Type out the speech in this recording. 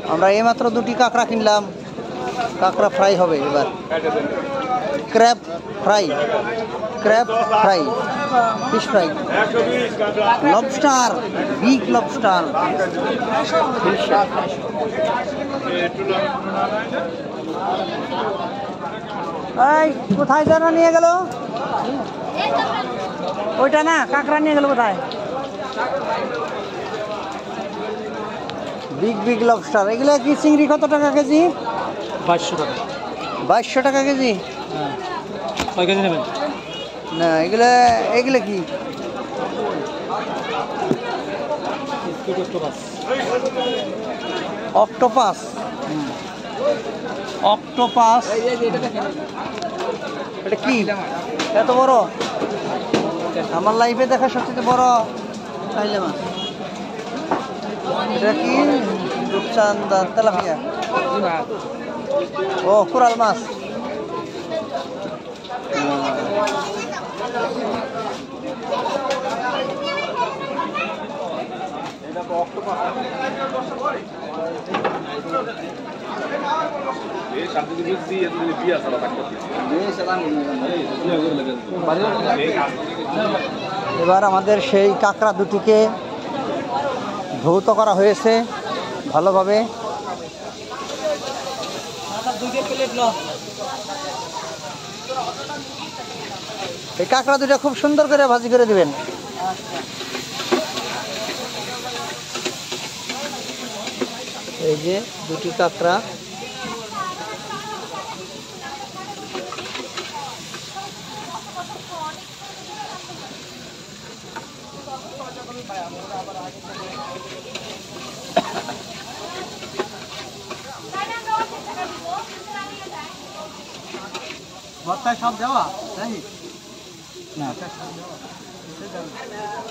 আমরা এইমাত্র দুটি কাঁকড়া কিনলাম, কাঁকড়া ফ্রাই হবে এবার। Crab fry, crab fry, fish fry, lobster, big lobster. এই কোথায় যেন নিয়ে গেল? ওইটা না, কাঁকড়া নিয়ে গেল কোথায়? Big big lobster. এগুলো কি চিংড়ি কত টাকা কেজি? 2200 টাকা। 2200 টাকা কেজি? হ্যাঁ। কয় কেজি নেবেন? না এগুলো এগুলো কি? অক্টোপাস। অক্টোপাস এটা কি এত বড়? আমার লাইফে দেখা সবচেয়ে বড় খাইলে মাছ। এটা কি? রূপচাঁদা, তেলাপিয়া। ও কোরাল মাছ। এবার আমাদের সেই কাঁকড়া দুটিকে ধৌত করা হয়েছে ভালোভাবে। এই কাঁকড়া দুটো খুব সুন্দর করে ভাজি করে দিবেন। এই যে দুটি কাঁকড়া। ভর্তায় সব দেওয়া? না